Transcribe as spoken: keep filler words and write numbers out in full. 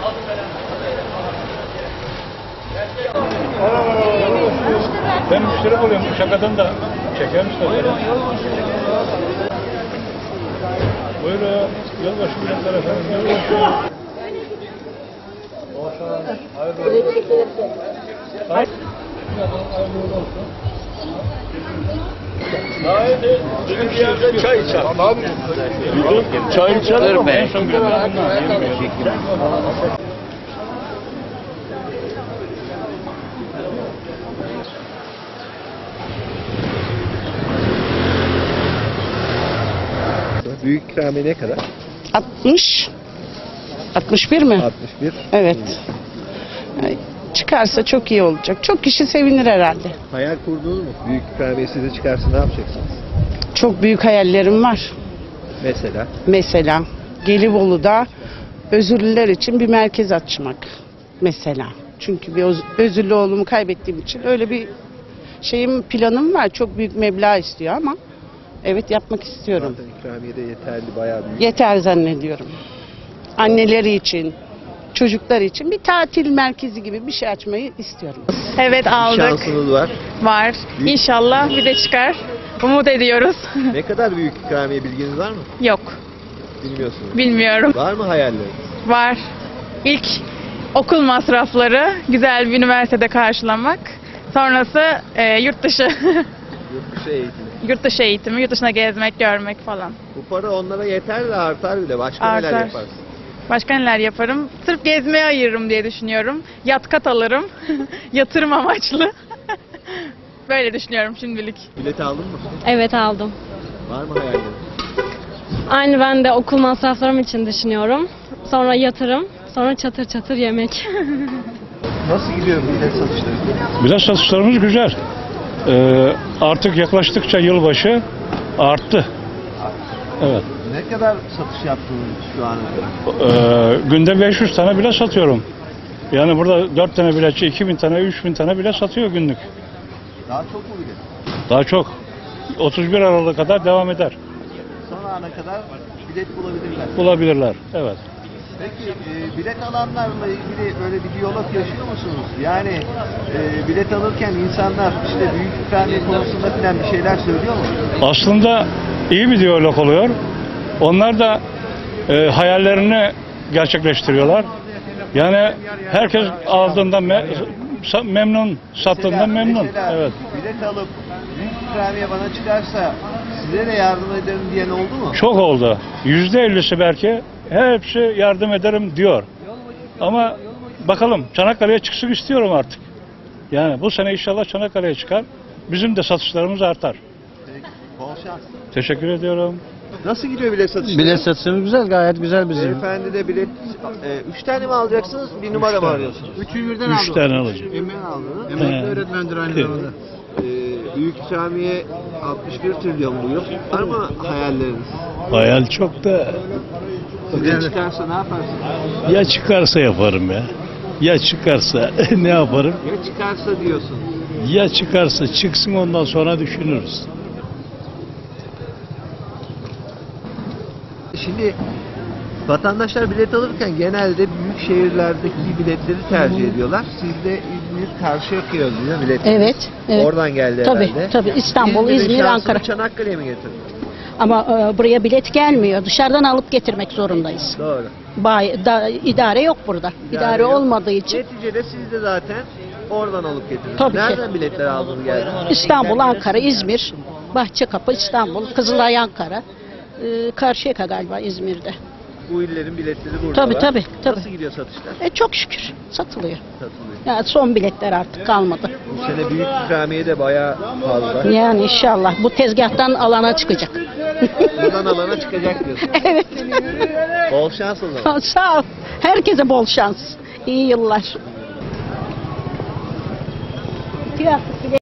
Ben müşteri oluyorum. Şakadan da çeker misin? Buyurun. Yılbaşı biletler efendim. Yılbaşı. Haydi. Bir yerde çay içer. Çay içer mi? Büyük ikramiye ne kadar? altmış. altmış bir mi? altmış bir. Evet. Yani çıkarsa çok iyi olacak. Çok kişi sevinir herhalde. Hayal kurdunuz mu? Büyük ikramiye size çıkarsa ne yapacaksınız? Çok büyük hayallerim var. Mesela? Mesela Gelibolu'da özürlüler için bir merkez açmak. Mesela. Çünkü bir öz- özürlü oğlumu kaybettiğim için öyle bir şeyim, planım var. Çok büyük meblağ istiyor ama evet, yapmak istiyorum. Zaten ikramiye de yeterli, bayağı büyük. Yeter zannediyorum. Anneleri için, çocuklar için bir tatil merkezi gibi bir şey açmayı istiyorum. Evet, aldık. Şansınız var. Var. Büyük. İnşallah bir de çıkar. Umut ediyoruz. Ne kadar büyük ikramiye bilginiz var mı? Yok. Bilmiyorsunuz. Bilmiyorum. Var mı hayalleriniz? Var. İlk okul masrafları, güzel bir üniversitede karşılamak. Sonrası e, yurt dışı. Yurt dışı eğitim. Yurt dışı eğitimi, yurt dışına gezmek, görmek falan. Bu para onlara yeter de artar bile. Başka neler Artar. yaparsın? Başka neler yaparım? Sırf gezmeye ayırırım diye düşünüyorum. Yat kat alırım. Yatırım amaçlı. Böyle düşünüyorum şimdilik. Bilet aldın mı? Evet, aldım. Var mı hayalleriniz? Aynı ben de okul masraflarım için düşünüyorum. Sonra yatırım, sonra çatır çatır yemek. Nasıl gidiyor bilet satışları? Bilet satışlarımız güzel. Ee, artık yaklaştıkça yılbaşı arttı. Evet. Ne kadar satış yaptınız şu ana kadar? Ee, günde beş yüz tane bile satıyorum. Yani burada dört tane biletçi iki bin tane, üç bin tane bile satıyor günlük. Daha çok mu bilet? Daha çok. otuz bir Aralık'a kadar devam eder. Son ana kadar bilet bulabilirler. Bulabilirler. Evet. Peki e, bilet alanlarla ilgili böyle bir diyalog yaşıyor musunuz? Yani e, bilet alırken insanlar işte büyük ikramiye konusunda filan bir şeyler söylüyor mu? Aslında iyi bir diyalog oluyor. Onlar da e, hayallerini gerçekleştiriyorlar. Yani herkes aldığından me sa- memnun, sattığından memnun. Mesela Evet. bilet alıp büyük ikramiye bana çıkarsa size de yardım ederim diyen oldu mu? Çok oldu. Yüzde ellisi belki hepsi yardım ederim diyor. Ama bakalım, Çanakkale'ye çıksın istiyorum artık. Yani bu sene inşallah Çanakkale'ye çıkar. Bizim de satışlarımız artar. Peki, bol şans. Teşekkür ediyorum. Nasıl gidiyor bilet satışları? Bilet satışımız güzel, gayet güzel bizim. Beyefendi de bilet, e, üç tane mi alacaksınız, bir numara mı arıyorsunuz? Üçü birden Üç tane alacağım. Emin aldınız. Emekli öğretmendir aynı zamanda. E, büyük ikramiye altmış bir trilyon bu yıl. Var mı hayalleriniz? Hayal çok da Size çıkarsa ne yaparsınız? ya çıkarsa yaparım ya. Ya çıkarsa ne yaparım? Ya çıkarsa diyorsun. Ya çıkarsa çıksın, ondan sonra düşünürüz. Şimdi vatandaşlar bilet alırken genelde büyük şehirlerdeki biletleri tercih ediyorlar. Siz de İzmir Karşıyaka'ya yazıyor biletiniz. Evet, evet. Oradan geldi Tabii, herhalde. tabii. İstanbul, İzmir'in İzmir, şansını Ankara. Çanakkale'ye mi getirdin? Ama e, buraya bilet gelmiyor. Dışarıdan alıp getirmek zorundayız. Doğru. Bay, da, idare yok burada. İdare, yok. olmadığı için Neticede siz de zaten oradan alıp getirdiniz. Tabii ki. Nereden biletler aldınız geldiniz? İstanbul, Ankara, İzmir, Bahçekapı, İstanbul, Kızılay, Ankara, e, Karşıyaka galiba İzmir'de. Bu illerin biletleri burada Tabii, var. tabii, tabii. Nasıl gidiyor satışlar? E, çok şükür satılıyor. Satılıyor. Yani son biletler artık kalmadı. Bu sene büyük ikramiye de bayağı fazla. Yani inşallah bu tezgahtan alana çıkacak. Buradan alana çıkacak diyorsun. Evet. Bol şans o zaman. Sağ ol. Herkese bol şans. İyi yıllar.